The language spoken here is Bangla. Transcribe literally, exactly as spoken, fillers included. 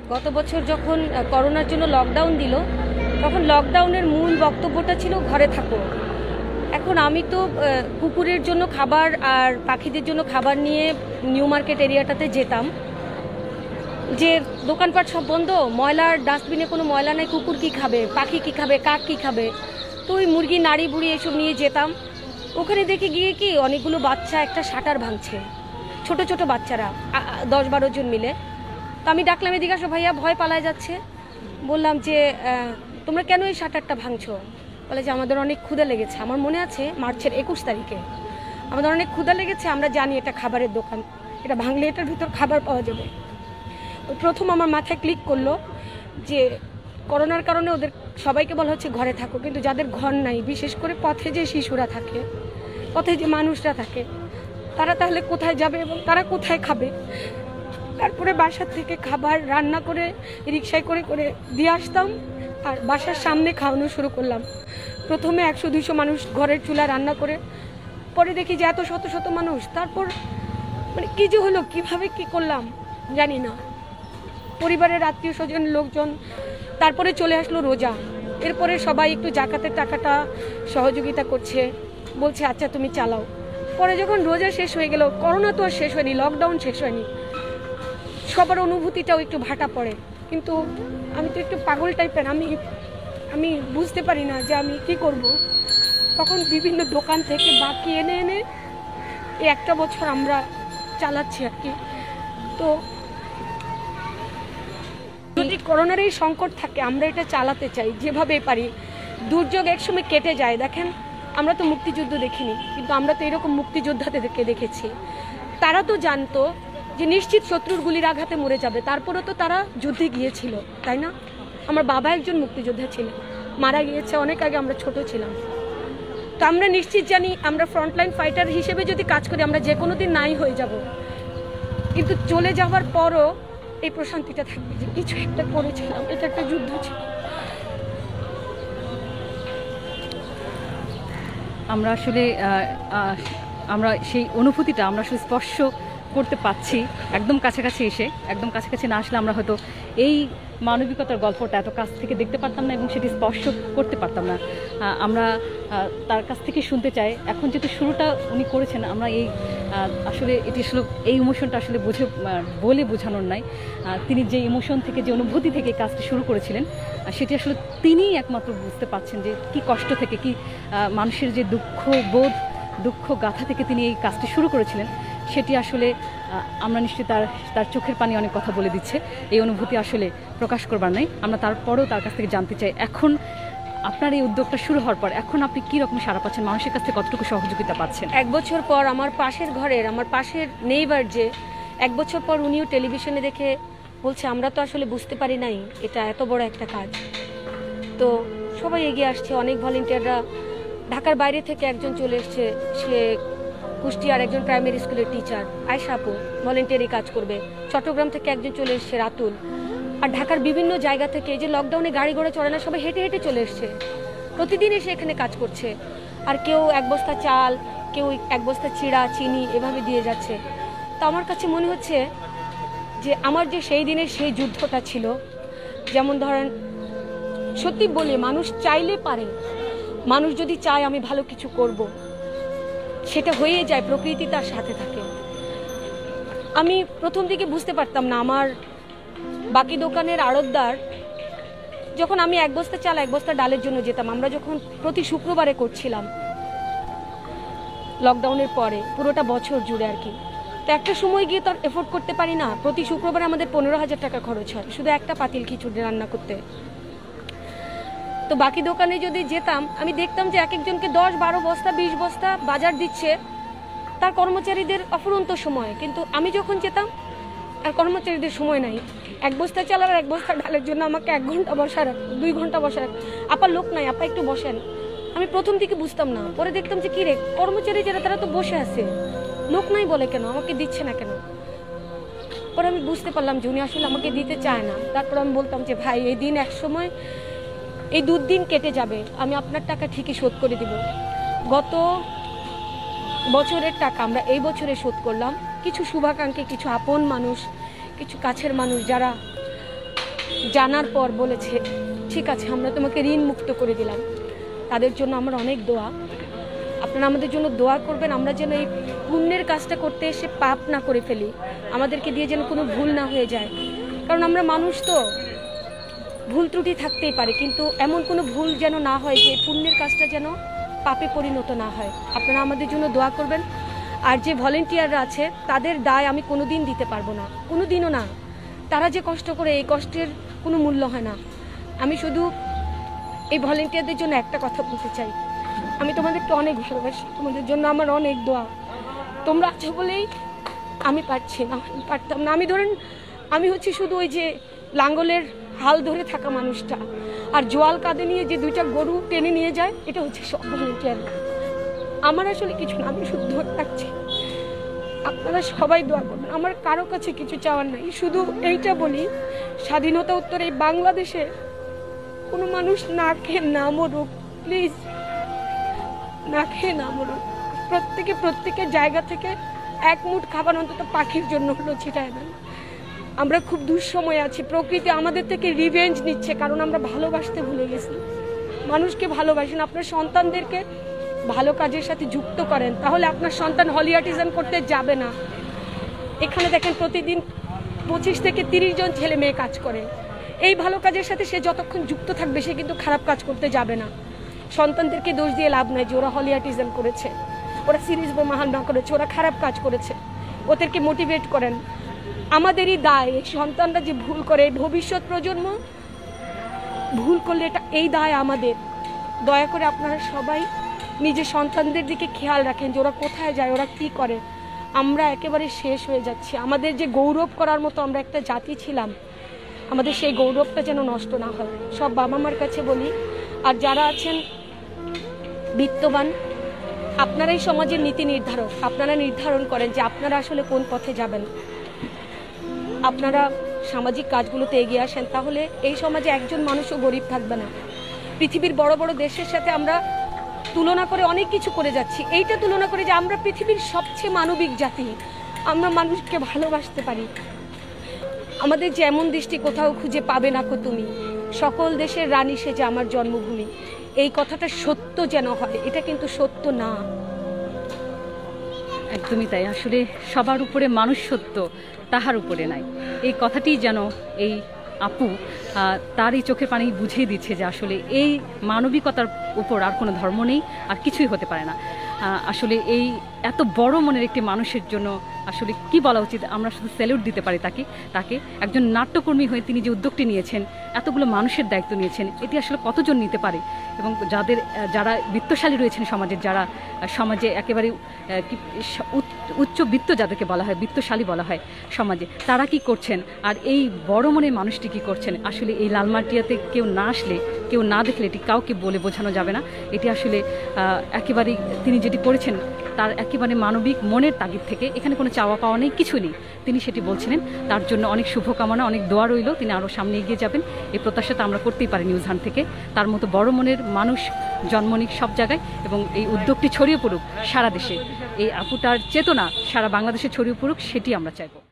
গত বছর যখন করোনার জন্য লকডাউন দিল, তখন লকডাউনের মূল বক্তব্যটা ছিল ঘরে থাকো। এখন আমি তো কুকুরের জন্য খাবার আর পাখিদের জন্য খাবার নিয়ে নিউ মার্কেট এরিয়াটাতে যেতাম, যে দোকানপাট সব বন্ধ, ময়লার ডাস্টবিনে কোনো ময়লা নেই, কুকুর কি খাবে, পাখি কি খাবে, কাক কি খাবে, তো ওই মুরগি নাড়ি বুড়ি এসব নিয়ে যেতাম। ওখানে দেখে গিয়ে কি অনেকগুলো বাচ্চা একটা শাটার ভাঙছে, ছোট ছোট বাচ্চারা দশ বারো জন মিলে। তো আমি ডাকলাম, এদিকে আসো ভাইয়া, ভয় পালায় যাচ্ছে। বললাম যে তোমরা কেন এই শাটারটা ভাঙছো? বলে যে আমাদের অনেক ক্ষুধা লেগেছে। আমার মনে আছে মার্চের একুশ তারিখে আমাদের অনেক ক্ষুধা লেগেছে, আমরা জানি এটা খাবারের দোকান, এটা ভাঙলে এটার ভিতর খাবার পাওয়া যাবে। প্রথম আমার মাথায় ক্লিক করলো যে করোনার কারণে ওদের সবাইকে বলা হচ্ছে ঘরে থাকো, কিন্তু যাদের ঘর নাই, বিশেষ করে পথে যে শিশুরা থাকে, পথে যে মানুষরা থাকে, তারা তাহলে কোথায় যাবে এবং তারা কোথায় খাবে? তারপরে বাসার থেকে খাবার রান্না করে রিক্সায় করে করে দিয়ে আসতাম আর বাসার সামনে খাওয়ানো শুরু করলাম। প্রথমে একশো দুইশো মানুষ ঘরের চুলা রান্না করে, পরে দেখি যে এত শত শত মানুষ। তারপর মানে কী যে হলো, কীভাবে কি করলাম জানি না। পরিবারের আত্মীয় স্বজন লোকজন, তারপরে চলে আসলো রোজা। এরপরে সবাই একটু জাকাতের টাকাটা সহযোগিতা করছে, বলছে আচ্ছা তুমি চালাও। পরে যখন রোজা শেষ হয়ে গেল, করোনা তো আর শেষ হয়নি, লকডাউন শেষ হয়নি, সবার অনুভূতিটাও একটু ভাটা পড়ে। কিন্তু আমি তো একটু পাগল টাইপের, আমি আমি বুঝতে পারি না যে আমি কি করব। তখন বিভিন্ন দোকান থেকে বাকি এনে এনে এই একটা বছর আমরা চালাচ্ছি আর কি। তো যদি করোনার এই সংকট থাকে, আমরা এটা চালাতে চাই যেভাবে পারি। দুর্যোগ একসময় কেটে যায়। দেখেন, আমরা তো মুক্তিযুদ্ধ দেখিনি, কিন্তু আমরা তো এরকম মুক্তিযোদ্ধাদেরকে দেখেছি। তারা তো জানতো যে নিশ্চিত শত্রুর গুলির আঘাতে মরে যাবে, তারপরেও তো তারা যুদ্ধে গিয়েছিল, তাই না? আমার বাবা একজন মুক্তিযোদ্ধা ছিলেন, মারা গিয়েছে অনেক আগে, আমরা ছোট ছিলাম। তো আমরা নিশ্চিত জানি আমরা ফ্রন্টলাইন ফাইটার হিসেবে যদি কাজ করি, আমরা যে কোনো দিন নাই হয়ে যাব। কিন্তু চলে যাওয়ার পরও এই প্রশান্তিটা থাকবে যে কিছু একটা করেছিলাম, এটা একটা যুদ্ধ ছিল। আমরা আসলে আমরা সেই অনুভূতিটা আমরা আসলে স্পর্শ করতে পাচ্ছি একদম কাছাকাছি এসে। একদম কাছাকাছি না আসলে আমরা হয়তো এই মানবিকতার গল্পটা এত কাছ থেকে দেখতে পারতাম না এবং সেটি স্পর্শ করতে পারতাম না। আমরা তার কাছ থেকে শুনতে চাই, এখন যেহেতু শুরুটা উনি করেছেন, আমরা এই আসলে এটি আসলে এই ইমোশনটা আসলে বুঝে বলে বোঝানোর নাই। তিনি যে ইমোশন থেকে, যে অনুভূতি থেকে এই কাজটি শুরু করেছিলেন, সেটি আসলে তিনিই একমাত্র বুঝতে পারছেন যে কি কষ্ট থেকে, কি মানুষের যে দুঃখ বোধ, দুঃখ গাথা থেকে তিনি এই কাজটি শুরু করেছিলেন। সেটি আসলে আমরা নিশ্চয়ই তার তার চোখের পানি অনেক কথা বলে দিচ্ছে। এই অনুভূতি আসলে প্রকাশ করবার নাই। আমরা তারপরেও তার কাছ থেকে জানতে চাই, এখন আপনার এই উদ্যোগটা শুরু হওয়ার পর এখন আপনি কী রকম সাড়া পাচ্ছেন, মানুষের কাছ থেকে কতটুকু সহযোগিতা পাচ্ছেন? এক বছর পর আমার পাশের ঘরের, আমার পাশের নেইবার, যে এক বছর পর উনিও টেলিভিশনে দেখে বলছে আমরা তো আসলে বুঝতে পারি নাই এটা এত বড় একটা কাজ। তো সবাই এগিয়ে আসছে, অনেক ভলেন্টিয়াররা। ঢাকার বাইরে থেকে একজন চলে এসছে, সে কুষ্টিয়ার একজন প্রাইমারি স্কুলের টিচার, আয়শা আপু, ভলেন্টিয়ারি কাজ করবে। চট্টগ্রাম থেকে একজন চলে এসছে, রাতুল। আর ঢাকার বিভিন্ন জায়গা থেকে, এই যে লকডাউনে গাড়ি ঘোড়া চড়ে না, সবাই হেঁটে হেঁটে চলে এসছে, প্রতিদিন এসে এখানে কাজ করছে। আর কেউ এক বস্তা চাল, কেউ এক বস্তা চিড়া, চিনি এভাবে দিয়ে যাচ্ছে। তো আমার কাছে মনে হচ্ছে যে আমার যে সেই দিনের সেই যুদ্ধটা ছিল, যেমন ধরেন, সত্যি বলি, মানুষ চাইলে পারে। মানুষ যদি চায় আমি ভালো কিছু করব, সেটা হয়ে যায়, প্রকৃতি তার সাথে থাকে। আমি প্রথম দিকে বুঝতে পারতাম না। আমার বাকি দোকানের আড়তদার, যখন আমি এক বস্তা চাল এক বস্তা ডালের জন্য যেতাম, আমরা যখন প্রতি শুক্রবারে করছিলাম লকডাউনের পরে, পুরোটা বছর জুড়ে আর কি, তো একটা সময় গিয়ে তো আর এফোর্ড করতে পারি না। প্রতি শুক্রবারে আমাদের পনেরো হাজার টাকা খরচ হয় শুধু একটা পাতিল খিচুড়ি রান্না করতে। তো বাকি দোকানে যদি যেতাম, আমি দেখতাম যে এক একজনকে দশ বারো বস্তা বিশ বস্তা বাজার দিচ্ছে তার কর্মচারীদের অফুরন্ত সময়। কিন্তু আমি যখন যেতাম, আর কর্মচারীদের সময় নাই। এক বস্তা চাল আর এক বস্তা ডালের জন্য আমাকে এক ঘন্টা বসার, দুই ঘন্টা বসার। আপা লোক নাই, আপা একটু বসেন। আমি প্রথম দিকে বুঝতাম না, পরে দেখতাম যে কি রে, কর্মচারী যারা তারা তো বসে আছে, লোক নাই বলে কেন, আমাকে দিচ্ছে না কেন। পরে আমি বুঝতে পারলাম যে উনি আসলে আমাকে দিতে চায় না। তারপর আমি বলতাম যে ভাই, এই দিন এক সময়, এই দুদিন কেটে যাবে, আমি আপনার টাকা ঠিকই শোধ করে দিব। গত বছরের টাকা আমরা এই বছরে শোধ করলাম। কিছু শুভাকাঙ্ক্ষী, কিছু আপন মানুষ, কিছু কাছের মানুষ যারা জানার পর বলেছে ঠিক আছে আমরা তোমাকে ঋণ মুক্ত করে দিলাম। তাদের জন্য আমার অনেক দোয়া, আপনারা আমাদের জন্য দোয়া করবেন, আমরা যেন এই পুণ্যের কাজটা করতে এসে পাপ না করে ফেলি, আমাদেরকে দিয়ে যেন কোনো ভুল না হয়ে যায়। কারণ আমরা মানুষ তো, ভুল ত্রুটি থাকতেই পারে, কিন্তু এমন কোনো ভুল যেন না হয় যে পুণ্যের কাজটা যেন পাপে পরিণত না হয়। আপনারা আমাদের জন্য দোয়া করবেন। আর যে ভলেন্টিয়াররা আছে তাদের দায় আমি কোনো দিন দিতে পারবো না, কোনো দিনও না। তারা যে কষ্ট করে এই কষ্টের কোনো মূল্য হয় না। আমি শুধু এই ভলেন্টিয়ারদের জন্য একটা কথা বলতে চাই, আমি তোমাদেরকে অনেক ভালোবাসি, তোমাদের জন্য আমার অনেক দোয়া। তোমরা আছো বলেই আমি পারছি না, আমি পারতাম না। আমি ধরেন আমি হচ্ছে শুধু ওই যে লাঙ্গলের হাল ধরে থাকা মানুষটা, আর জোয়াল কাঁধে নিয়ে যে দুইটা গরু টেনে নিয়ে যায় এটা হচ্ছে সব ভলেন্টিয়ার। আমার আসলে কিছু না, আমি শুধু ধরে থাকছি। আপনারা সবাই দোয়া করবেন, আমার কারো কাছে কিছু চাওয়ার নাই। শুধু এইটা বলি, স্বাধীনতা উত্তর এই বাংলাদেশে কোনো মানুষ না খেয়ে না মরুক, প্লিজ না খেয়ে না মরুক। প্রত্যেকে প্রত্যেকের জায়গা থেকে এক মুঠ খাবার অন্তত পাখির জন্য হলো ছিটায় দেন। আমরা খুব দুঃসময়ে আছি, প্রকৃতি আমাদের থেকে রিভেঞ্জ নিচ্ছে, কারণ আমরা ভালোবাসতে ভুলে গেছি। মানুষকে ভালোবাসেন, আপনার সন্তানদেরকে ভালো কাজের সাথে যুক্ত করেন, তাহলে আপনার সন্তান হলিয়াটিজম করতে যাবে না। এখানে দেখেন প্রতিদিন পঁচিশ থেকে তিরিশ জন ছেলে মেয়ে কাজ করে। এই ভালো কাজের সাথে সে যতক্ষণ যুক্ত থাকবে সে কিন্তু খারাপ কাজ করতে যাবে না। সন্তানদেরকে দোষ দিয়ে লাভ নাই যে ওরা হলিয়াটিজম করেছে, ওরা সিরিজ বা মাহাল না করেছে, ওরা খারাপ কাজ করেছে। ওদেরকে মোটিভেট করেন। আমাদেরই দায়, এই সন্তানরা যে ভুল করে, ভবিষ্যৎ প্রজন্ম ভুল করলে এটা এই দায় আমাদের। দয়া করে আপনারা সবাই নিজের সন্তানদের দিকে খেয়াল রাখেন যে ওরা কোথায় যায়, ওরা কি করে। আমরা একেবারে শেষ হয়ে যাচ্ছি। আমাদের যে গৌরব করার মতো আমরা একটা জাতি ছিলাম, আমাদের সেই গৌরবটা যেন নষ্ট না হয়। সব বাবা মার কাছে বলি, আর যারা আছেন বিত্তবান, আপনারাই সমাজের নীতি নির্ধারক, আপনারা নির্ধারণ করেন যে আপনারা আসলে কোন পথে যাবেন। আপনারা সামাজিক কাজগুলোতে এগিয়ে আসেন, তাহলে এই সমাজে একজন মানুষও গরিব থাকবে না। পৃথিবীর বড় বড় দেশের সাথে আমরা তুলনা করে অনেক কিছু করে যাচ্ছি, এইটা তুলনা করে যে আমরা পৃথিবীর সবচেয়ে মানবিক জাতি, আমরা মানুষকে ভালোবাসতে পারি। আমাদের যে এমন দৃষ্টি কোথাও খুঁজে পাবে না কো তুমি, সকল দেশের রানী সে যে আমার জন্মভূমি, এই কথাটা সত্য যেন হয়, এটা কিন্তু সত্য না। একদমই তাই, আসলে সবার উপরে মানুষ সত্য, তাহার উপরে নাই, এই কথাটি যেন এই আপু তার এই চোখের পানি বুঝিয়ে দিচ্ছে যে আসলে এই মানবিকতার উপর আর কোনো ধর্ম নেই, আর কিছুই হতে পারে না। আসলে এই এত বড় মনের একটি মানুষের জন্য আসলে কি বলা উচিত, আমরা শুধু স্যালুট দিতে পারি তাকে তাকে একজন নাট্যকর্মী হয়ে তিনি যে উদ্যোগটি নিয়েছেন, এতগুলো মানুষের দায়িত্ব নিয়েছেন, এটি আসলে কতজন নিতে পারে। এবং যাদের যারা বিত্তশালী রয়েছেন সমাজের, যারা সমাজে একেবারে উচ্চ বিত্ত যাদেরকে বলা হয়, বিত্তশালী বলা হয় সমাজে, তারা কি করছেন, আর এই বড় মনের মানুষটি কি করছেন, আসলে এই লালমাটিয়াতে কেউ না আসলে, কেউ না দেখলে এটি কাউকে বলে বোঝানো যাবে না। এটি আসলে একেবারেই তিনি যেটি করেছেন তার একেবারে মানবিক মনের তাগিদ থেকে, এখানে কোনো চাওয়া পাওয়া নেই, কিছু নেই, তিনি সেটি বলছিলেন। তার জন্য অনেক শুভকামনা, অনেক দোয়া রইল, তিনি আরও সামনে এগিয়ে যাবেন, এই প্রত্যাশাটা আমরা করতেই পারি নিউজ হান্ট থেকে। তার মতো বড় মনের মানুষ জন্ম নিক সব জায়গায়, এবং এই উদ্যোগটি ছড়িয়ে পড়ুক সারা দেশে, এই আপুটার চেতনা সারা বাংলাদেশে ছড়িয়ে পড়ুক, সেটি আমরা চাইব।